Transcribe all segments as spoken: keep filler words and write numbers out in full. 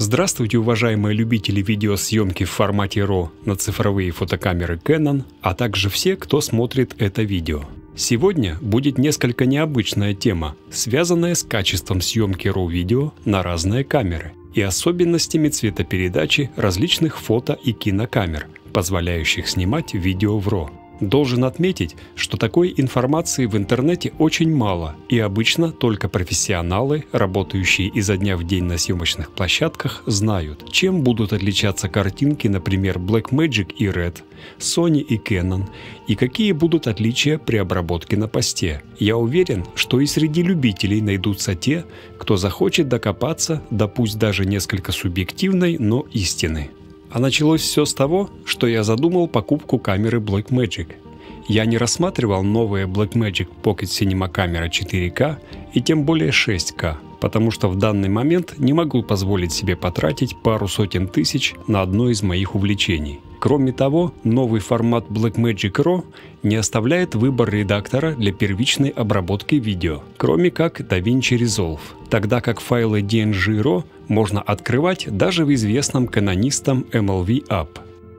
Здравствуйте, уважаемые любители видеосъемки в формате эр о на цифровые фотокамеры Canon, а также все, кто смотрит это видео. Сегодня будет несколько необычная тема, связанная с качеством съемки эр о-видео на разные камеры и особенностями цветопередачи различных фото- и кинокамер, позволяющих снимать видео в эр о. Должен отметить, что такой информации в интернете очень мало, и обычно только профессионалы, работающие изо дня в день на съемочных площадках, знают, чем будут отличаться картинки, например, Blackmagic и Red, Sony и Canon, и какие будут отличия при обработке на посте. Я уверен, что и среди любителей найдутся те, кто захочет докопаться до пусть даже несколько субъективной, но истины. А началось все с того, что я задумал покупку камеры Blackmagic. Я не рассматривал новые Blackmagic Pocket Cinema камера четыре ка и тем более шесть ка, потому что в данный момент не могу позволить себе потратить пару сотен тысяч на одно из моих увлечений. Кроме того, новый формат Blackmagic эр о не оставляет выбор редактора для первичной обработки видео, кроме как DaVinci Resolve, тогда как файлы ди эн джи эр о можно открывать даже в известном канонистам эм эл ви App.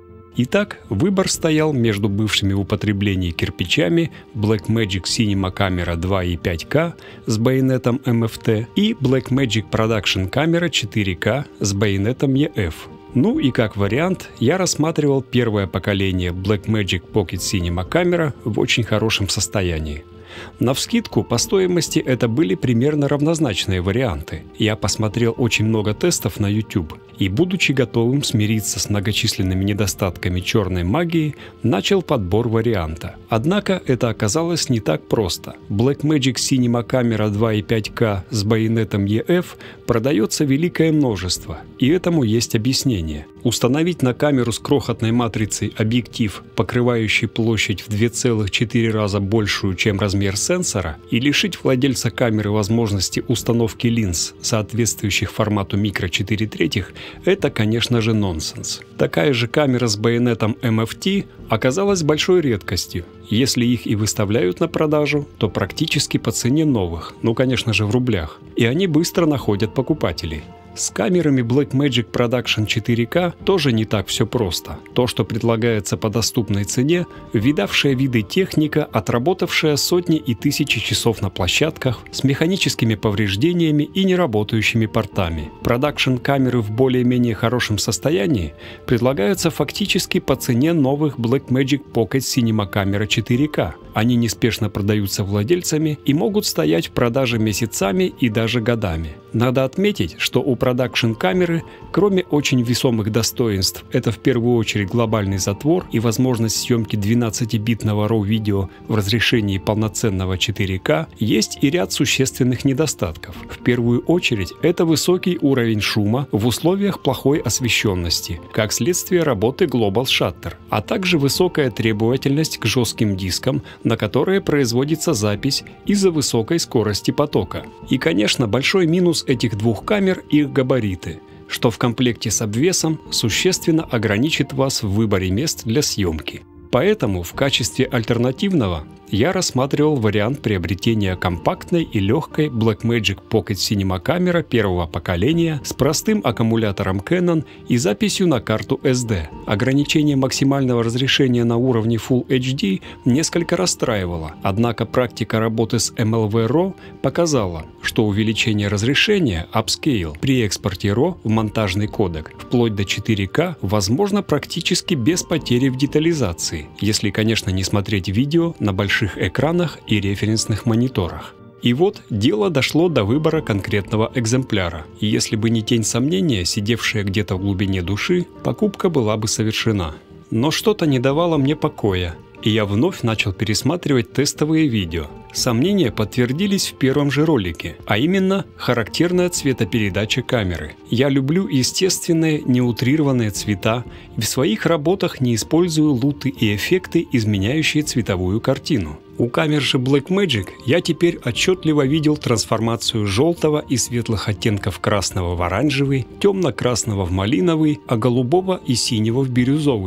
Итак, выбор стоял между бывшими в употреблении кирпичами Blackmagic Cinema камера два и пять ка с байонетом эм эф ти и Blackmagic Production камера четыре ка с байонетом и эф. Ну и как вариант, я рассматривал первое поколение Blackmagic Pocket Cinema камера в очень хорошем состоянии. Навскидку по стоимости это были примерно равнозначные варианты. Я посмотрел очень много тестов на YouTube и, будучи готовым смириться с многочисленными недостатками черной магии, начал подбор варианта. Однако это оказалось не так просто. Blackmagic Cinema камера два и пять ка с байонетом и эф продается великое множество, и этому есть объяснение. Установить на камеру с крохотной матрицей объектив, покрывающий площадь в два целых четыре раза большую, чем размер сенсора, и лишить владельца камеры возможности установки линз, соответствующих формату микро четыре третьих, это, конечно же, нонсенс. Такая же камера с байонетом эм эф ти оказалась большой редкостью. Если их и выставляют на продажу, то практически по цене новых, ну, конечно же, в рублях, и они быстро находят покупателей. С камерами Blackmagic Production четыре ка тоже не так все просто. То, что предлагается по доступной цене, видавшая виды техника, отработавшая сотни и тысячи часов на площадках, с механическими повреждениями и неработающими портами. Продакшн-камеры в более-менее хорошем состоянии предлагаются фактически по цене новых Blackmagic Pocket Cinema камера четыре ка. Они неспешно продаются владельцами и могут стоять в продаже месяцами и даже годами. Надо отметить, что у продакшн-камеры, кроме очень весомых достоинств, это в первую очередь глобальный затвор и возможность съемки двенадцатибитного эр о-видео в разрешении полноценного четыре ка, есть и ряд существенных недостатков. В первую очередь, это высокий уровень шума в условиях плохой освещенности, как следствие работы Global Shutter, а также высокая требовательность к жестким дискам, на которые производится запись из-за высокой скорости потока. И, конечно, большой минус этих двух камер – их габариты, что в комплекте с обвесом существенно ограничит вас в выборе мест для съемки. Поэтому в качестве альтернативного я рассматривал вариант приобретения компактной и легкой Blackmagic Pocket Cinema камера первого поколения с простым аккумулятором Canon и записью на карту эс ди. Ограничение максимального разрешения на уровне Full эйч ди несколько расстраивало, однако практика работы с эм эл ви эр о показала, что увеличение разрешения Upscale при экспорте эр о в монтажный кодек вплоть до четыре ка возможно практически без потери в детализации, если, конечно, не смотреть видео на больших экранах и референсных мониторах. И вот дело дошло до выбора конкретного экземпляра, и если бы не тень сомнения, сидевшая где-то в глубине души, покупка была бы совершена. Но что-то не давало мне покоя, и я вновь начал пересматривать тестовые видео. Сомнения подтвердились в первом же ролике, а именно характерная цветопередача камеры. Я люблю естественные, неутрированные цвета и в своих работах не использую луты и эффекты, изменяющие цветовую картину. У камер же Blackmagic я теперь отчетливо видел трансформацию желтого и светлых оттенков красного в оранжевый, темно-красного в малиновый, а голубого и синего в бирюзовый.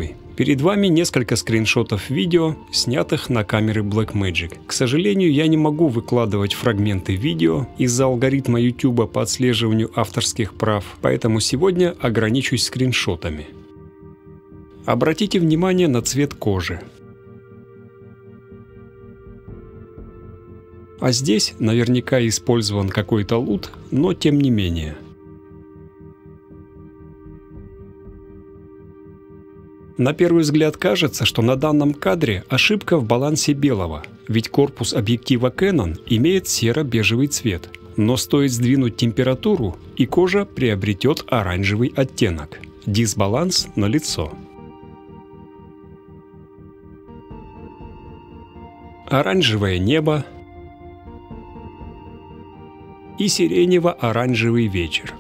Перед вами несколько скриншотов видео, снятых на камеры Blackmagic. К сожалению, я не могу выкладывать фрагменты видео из-за алгоритма YouTube по отслеживанию авторских прав, поэтому сегодня ограничусь скриншотами. Обратите внимание на цвет кожи. А здесь наверняка использован какой-то лут, но тем не менее. На первый взгляд кажется, что на данном кадре ошибка в балансе белого, ведь корпус объектива Canon имеет серо-бежевый цвет. Но стоит сдвинуть температуру, и кожа приобретет оранжевый оттенок. Дисбаланс налицо. Оранжевое небо и сиренево-оранжевый вечер.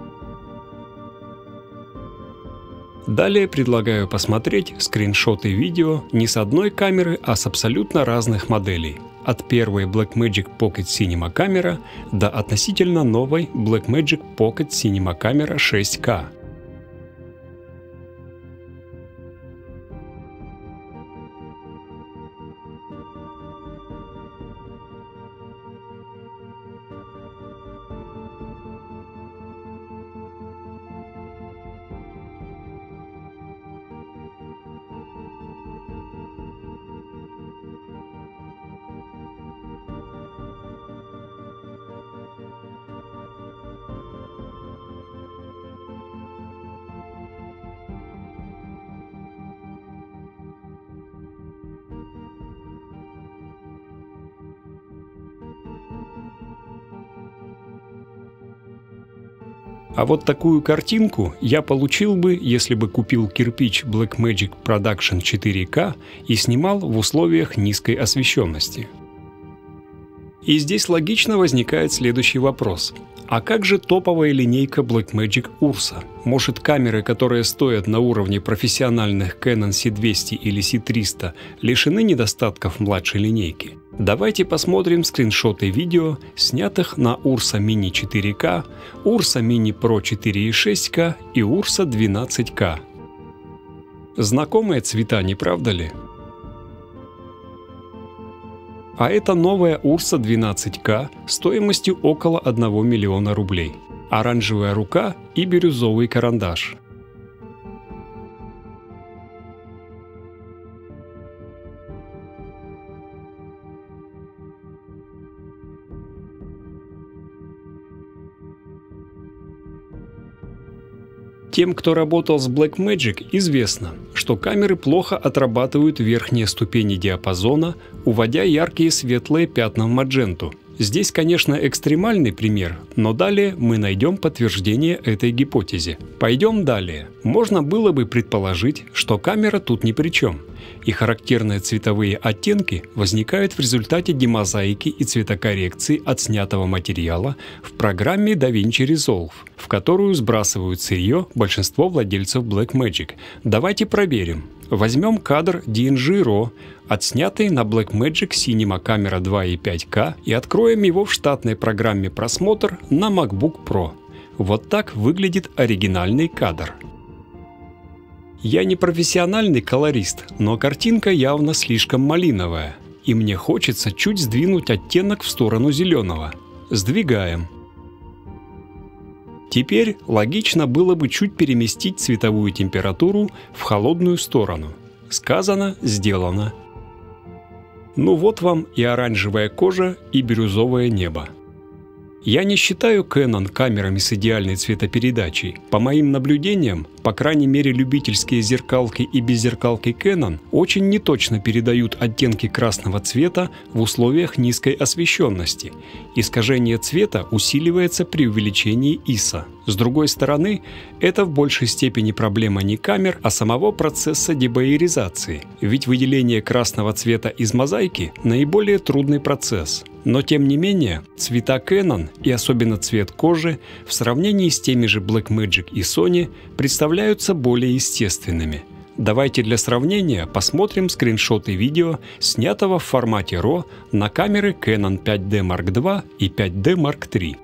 Далее предлагаю посмотреть скриншоты видео не с одной камеры, а с абсолютно разных моделей. От первой Blackmagic Pocket Cinema камера до относительно новой Blackmagic Pocket Cinema камера шесть ка. А вот такую картинку я получил бы, если бы купил кирпич Blackmagic Production четыре ка и снимал в условиях низкой освещенности. И здесь логично возникает следующий вопрос. А как же топовая линейка Blackmagic Ursa? Может, камеры, которые стоят на уровне профессиональных Canon си двести или си триста, лишены недостатков младшей линейки? Давайте посмотрим скриншоты видео, снятых на Ursa Mini четыре ка, Ursa Mini Pro четыре и шесть ка и Ursa двенадцать ка. Знакомые цвета, не правда ли? А это новая Ursa двенадцать ка стоимостью около одного миллиона рублей. Оранжевая рука и бирюзовый карандаш. Тем, кто работал с Blackmagic, известно, что камеры плохо отрабатывают верхние ступени диапазона, уводя яркие светлые пятна в мадженту. Здесь, конечно, экстремальный пример, но далее мы найдем подтверждение этой гипотезе. Пойдем далее. Можно было бы предположить, что камера тут ни при чем, и характерные цветовые оттенки возникают в результате демозаики и цветокоррекции отснятого материала в программе DaVinci Resolve, в которую сбрасывают сырье большинство владельцев Blackmagic. Давайте проверим. Возьмем кадр ди эн джи ро, отснятый на Blackmagic Cinema камера два и пять ка, и откроем его в штатной программе просмотр на MacBook Pro. Вот так выглядит оригинальный кадр. Я не профессиональный колорист, но картинка явно слишком малиновая, и мне хочется чуть сдвинуть оттенок в сторону зеленого. Сдвигаем. Теперь логично было бы чуть переместить цветовую температуру в холодную сторону. Сказано, сделано. Ну вот вам и оранжевая кожа, и бирюзовое небо. Я не считаю Canon камерами с идеальной цветопередачей. По моим наблюдениям, по крайней мере любительские зеркалки и беззеркалки Canon очень неточно передают оттенки красного цвета в условиях низкой освещенности. Искажение цвета усиливается при увеличении ай эс о. С другой стороны, это в большей степени проблема не камер, а самого процесса дебаеризации, ведь выделение красного цвета из мозаики – наиболее трудный процесс. Но тем не менее, цвета Canon и особенно цвет кожи в сравнении с теми же Blackmagic и Sony представляются более естественными. Давайте для сравнения посмотрим скриншоты видео, снятого в формате ро на камеры Canon пять дэ марк два и пять дэ марк три.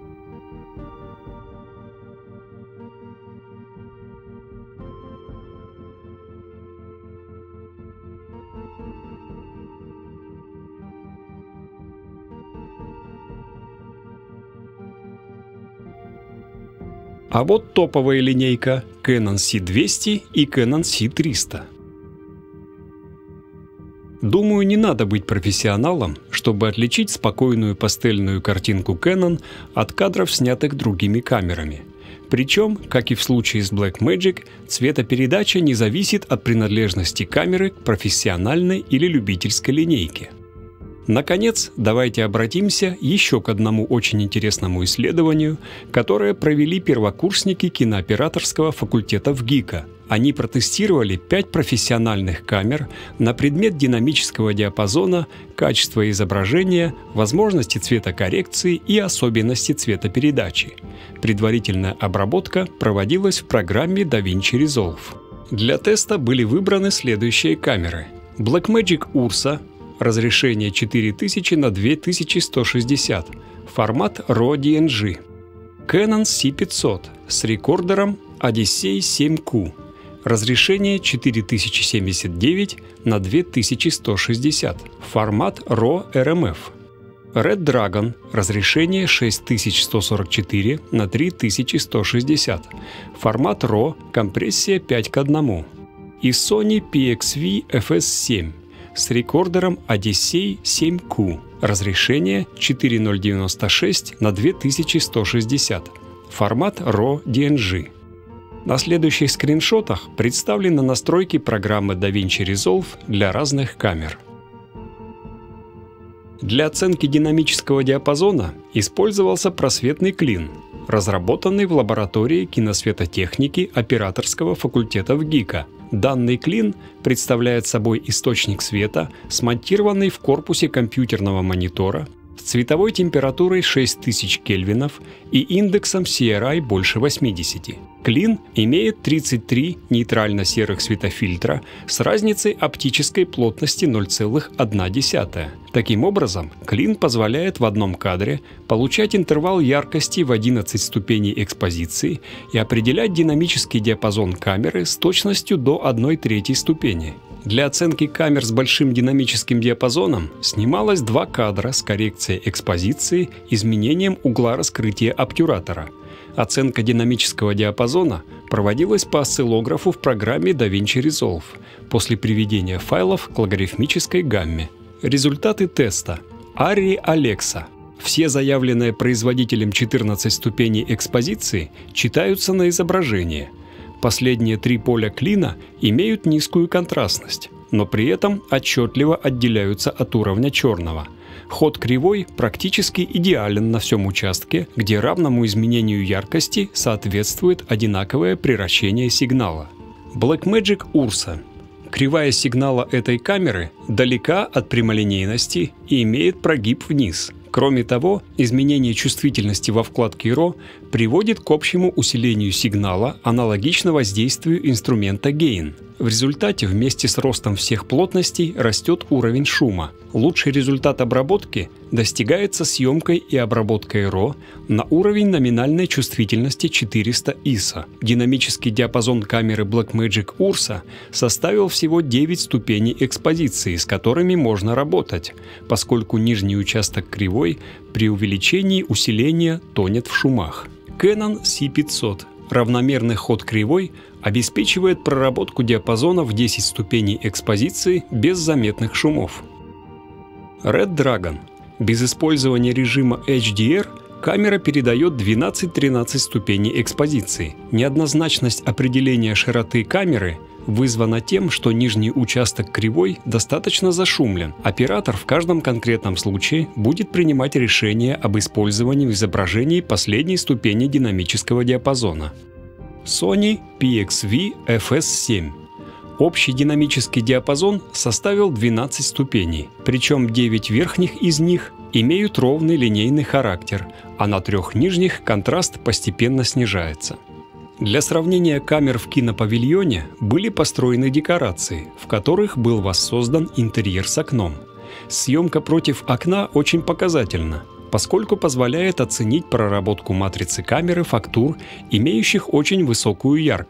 А вот топовая линейка Canon си двести и Canon си триста. Думаю, не надо быть профессионалом, чтобы отличить спокойную пастельную картинку Canon от кадров, снятых другими камерами. Причем, как и в случае с Blackmagic, цветопередача не зависит от принадлежности камеры к профессиональной или любительской линейке. Наконец, давайте обратимся еще к одному очень интересному исследованию, которое провели первокурсники кинооператорского факультета ВГИКа. Они протестировали пять профессиональных камер на предмет динамического диапазона, качества изображения, возможности цветокоррекции и особенности цветопередачи. Предварительная обработка проводилась в программе DaVinci Resolve. Для теста были выбраны следующие камеры: Blackmagic Ursa, разрешение четыре тысячи на две тысячи сто шестьдесят, формат эр о ди эн джи, Canon си пятьсот с рекордером Odyssey семь кью, разрешение четыре тысячи семьдесят девять на две тысячи сто шестьдесят, формат эр эй эр эм эф, Red Dragon, разрешение шесть тысяч сто сорок четыре на три тысячи сто шестьдесят, формат эр о, компрессия пять к одному, и Sony пи икс ви эф эс семь с рекордером Odyssey семь кью, разрешение четыре тысячи девяносто шесть на две тысячи сто шестьдесят, формат эр о ди эн джи. На следующих скриншотах представлены настройки программы DaVinci Resolve для разных камер. Для оценки динамического диапазона использовался просветный клин, разработанный в лаборатории киносветотехники операторского факультета ВГИКа. Данный клин представляет собой источник света, смонтированный в корпусе компьютерного монитора, с цветовой температурой шесть тысяч кельвинов и индексом си ар ай больше восьмидесяти. Клин имеет тридцать три нейтрально-серых светофильтра с разницей оптической плотности ноль целых одна десятая. Таким образом, клин позволяет в одном кадре получать интервал яркости в одиннадцать ступеней экспозиции и определять динамический диапазон камеры с точностью до одной трети ступени. Для оценки камер с большим динамическим диапазоном снималось два кадра с коррекцией экспозиции, изменением угла раскрытия обтюратора. Оценка динамического диапазона проводилась по осциллографу в программе DaVinci Resolve после приведения файлов к логарифмической гамме. Результаты теста. Arri Alexa. Все заявленные производителем четырнадцать ступеней экспозиции читаются на изображение. Последние три поля клина имеют низкую контрастность, но при этом отчетливо отделяются от уровня черного. Ход кривой практически идеален на всем участке, где равному изменению яркости соответствует одинаковое приращение сигнала. Blackmagic Ursa. Кривая сигнала этой камеры далека от прямолинейности и имеет прогиб вниз. Кроме того, изменение чувствительности во вкладке эр о приводит к общему усилению сигнала, аналогично воздействию инструмента Gain. В результате вместе с ростом всех плотностей растет уровень шума. Лучший результат обработки достигается съемкой и обработкой эр о на уровень номинальной чувствительности четыреста ай эс о. Динамический диапазон камеры Blackmagic Ursa составил всего девять ступеней экспозиции, с которыми можно работать, поскольку нижний участок кривой при увеличении усиления тонет в шумах. Canon си пятьсот. Равномерный ход кривой обеспечивает проработку диапазона в десять ступеней экспозиции без заметных шумов. Red Dragon. Без использования режима эйч ди ар камера передает двенадцать-тринадцать ступеней экспозиции. Неоднозначность определения широты камеры вызвана тем, что нижний участок кривой достаточно зашумлен. Оператор в каждом конкретном случае будет принимать решение об использовании в изображении последней ступени динамического диапазона. Sony пи икс ви эф эс семь. Общий динамический диапазон составил двенадцать ступеней, причем девять верхних из них имеют ровный линейный характер, а на трех нижних контраст постепенно снижается. Для сравнения камер в кинопавильоне были построены декорации, в которых был воссоздан интерьер с окном. Съемка против окна очень показательна, поскольку позволяет оценить проработку матрицы камеры фактур, имеющих очень высокую яркость.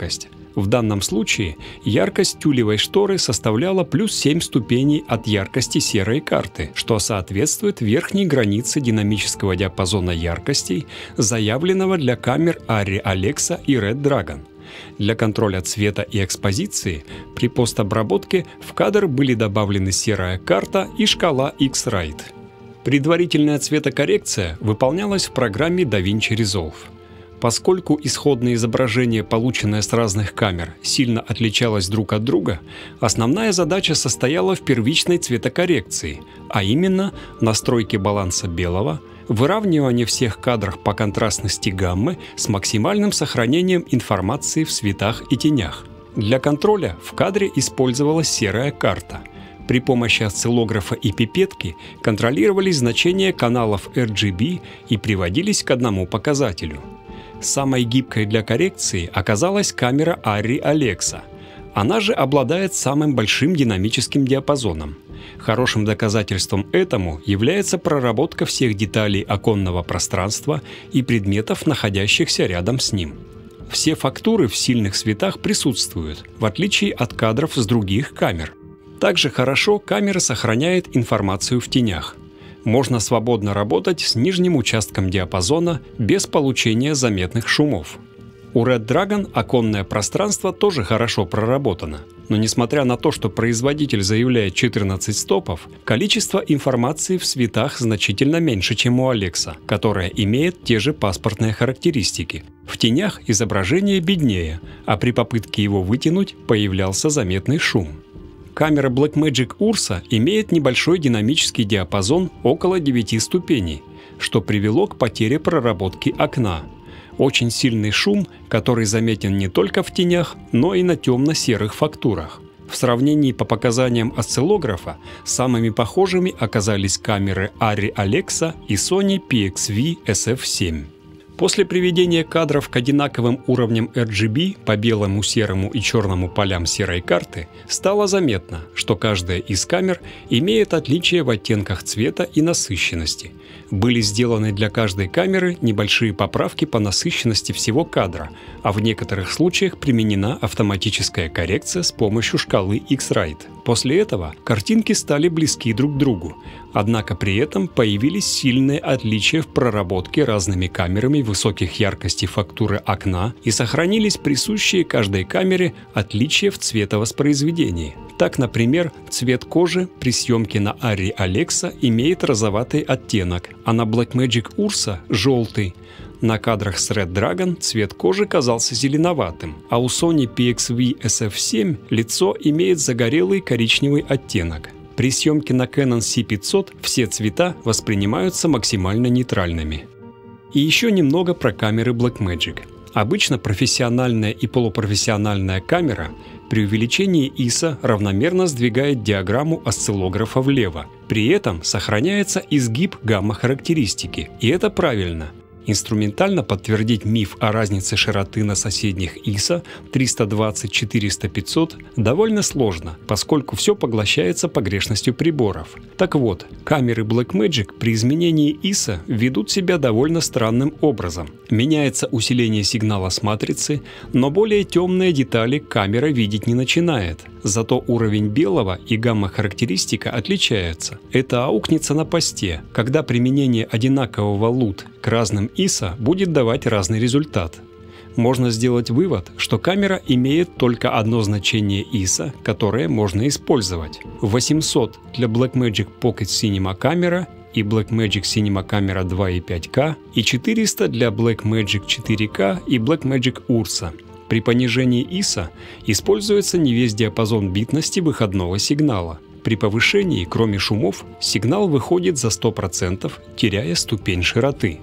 В данном случае яркость тюлевой шторы составляла плюс семь ступеней от яркости серой карты, что соответствует верхней границе динамического диапазона яркостей, заявленного для камер Arri Alexa и Red Dragon. Для контроля цвета и экспозиции при постобработке в кадр были добавлены серая карта и шкала X-Rite. Предварительная цветокоррекция выполнялась в программе DaVinci Resolve. Поскольку исходное изображение, полученное с разных камер, сильно отличалось друг от друга, основная задача состояла в первичной цветокоррекции, а именно настройке баланса белого, выравнивание всех кадров по контрастности гаммы с максимальным сохранением информации в цветах и тенях. Для контроля в кадре использовалась серая карта. При помощи осциллографа и пипетки контролировались значения каналов эр джи би и приводились к одному показателю. Самой гибкой для коррекции оказалась камера Arri Alexa. Она же обладает самым большим динамическим диапазоном. Хорошим доказательством этому является проработка всех деталей оконного пространства и предметов, находящихся рядом с ним. Все фактуры в сильных цветах присутствуют, в отличие от кадров с других камер. Также хорошо камера сохраняет информацию в тенях. Можно свободно работать с нижним участком диапазона без получения заметных шумов. У Red Dragon оконное пространство тоже хорошо проработано, но несмотря на то, что производитель заявляет четырнадцать стопов, количество информации в цветах значительно меньше, чем у Alexa, которая имеет те же паспортные характеристики. В тенях изображение беднее, а при попытке его вытянуть появлялся заметный шум. Камера Blackmagic Ursa имеет небольшой динамический диапазон около девяти ступеней, что привело к потере проработки окна. Очень сильный шум, который заметен не только в тенях, но и на темно-серых фактурах. В сравнении по показаниям осциллографа самыми похожими оказались камеры Arri Alexa и Sony пи икс ви эс эф семь. После приведения кадров к одинаковым уровням эр джи би по белому, серому и черному полям серой карты стало заметно, что каждая из камер имеет отличия в оттенках цвета и насыщенности. Были сделаны для каждой камеры небольшие поправки по насыщенности всего кадра, а в некоторых случаях применена автоматическая коррекция с помощью шкалы X-Rite. После этого картинки стали близки друг к другу, однако при этом появились сильные отличия в проработке разными камерами высоких яркостей фактуры окна и сохранились присущие каждой камере отличия в цветовоспроизведении. Так, например, цвет кожи при съемке на Arri Alexa имеет розоватый оттенок, а на Blackmagic Ursa – желтый. На кадрах с Red Dragon цвет кожи казался зеленоватым, а у Sony пи икс ви эс эф семь лицо имеет загорелый коричневый оттенок. При съемке на Canon си пятьсот все цвета воспринимаются максимально нейтральными. И еще немного про камеры Blackmagic. Обычно профессиональная и полупрофессиональная камера при увеличении ай эс о равномерно сдвигает диаграмму осциллографа влево. При этом сохраняется изгиб гамма-характеристики, и это правильно. Инструментально подтвердить миф о разнице широты на соседних ай эс о триста двадцать, четыреста, пятьсот довольно сложно, поскольку все поглощается погрешностью приборов. Так вот, камеры Blackmagic при изменении ай эс о ведут себя довольно странным образом. Меняется усиление сигнала с матрицы, но более темные детали камера видеть не начинает. Зато уровень белого и гамма-характеристика отличаются. Это аукнется на посте, когда применение одинакового лут к разным ай эс о будет давать разный результат. Можно сделать вывод, что камера имеет только одно значение ай эс о, которое можно использовать. восемьсот для Blackmagic Pocket Cinema камера и Blackmagic Cinema камера два и пять ка и четыреста для Blackmagic четыре ка и Blackmagic Ursa. При понижении ай эс о используется не весь диапазон битности выходного сигнала. При повышении, кроме шумов, сигнал выходит за сто процентов, теряя ступень широты.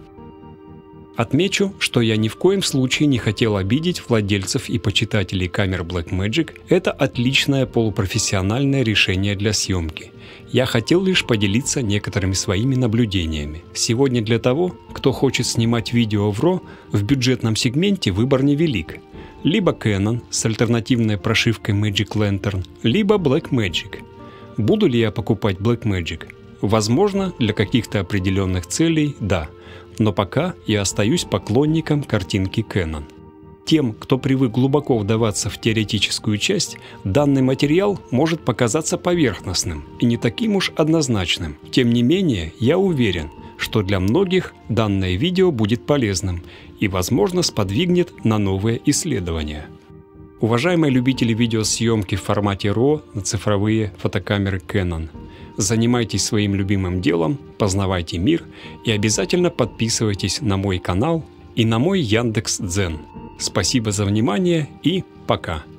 Отмечу, что я ни в коем случае не хотел обидеть владельцев и почитателей камер Blackmagic. Это отличное полупрофессиональное решение для съемки. Я хотел лишь поделиться некоторыми своими наблюдениями. Сегодня для того, кто хочет снимать видео в эр о, в бюджетном сегменте выбор невелик. Либо Canon с альтернативной прошивкой Magic Lantern, либо Blackmagic. Буду ли я покупать Blackmagic? Возможно, для каких-то определенных целей – да. Но пока я остаюсь поклонником картинки Canon. Тем, кто привык глубоко вдаваться в теоретическую часть, данный материал может показаться поверхностным и не таким уж однозначным. Тем не менее, я уверен, что для многих данное видео будет полезным и, возможно, сподвигнет на новые исследования. Уважаемые любители видеосъемки в формате эр о на цифровые фотокамеры Canon, занимайтесь своим любимым делом, познавайте мир и обязательно подписывайтесь на мой канал и на мой Яндекс.Дзен. Спасибо за внимание и пока!